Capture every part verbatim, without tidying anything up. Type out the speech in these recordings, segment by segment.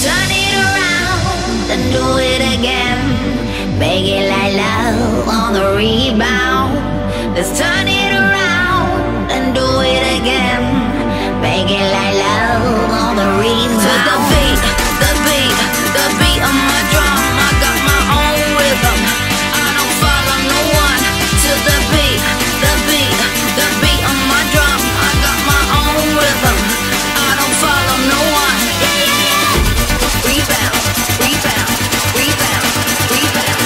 turn it around and do it again. Make it like love on the rebound. Let's turn it around and do it again. Make it like love on the rebound. To the beat, the beat, the beat of my drum. I got my own rhythm. I don't follow no one. To the beat, the beat, the beat of my drum. I got my own rhythm. I don't follow no one. Yeah, yeah, yeah. Rebound, rebound, rebound, rebound.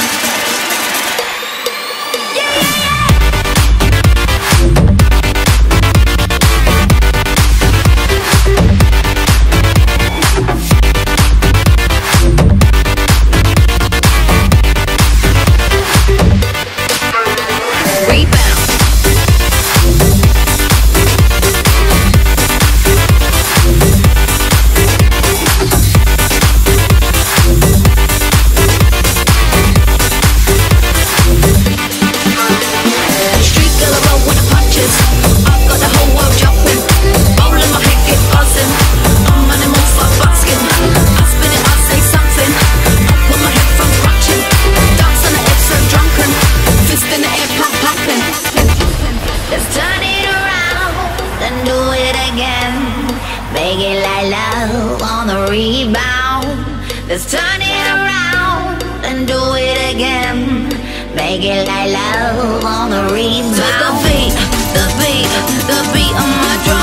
Yeah, yeah, yeah. Make it like love on the rebound. Let's turn it around and do it again. Make it like love on the rebound. To the beat, the beat, the beat of my drum.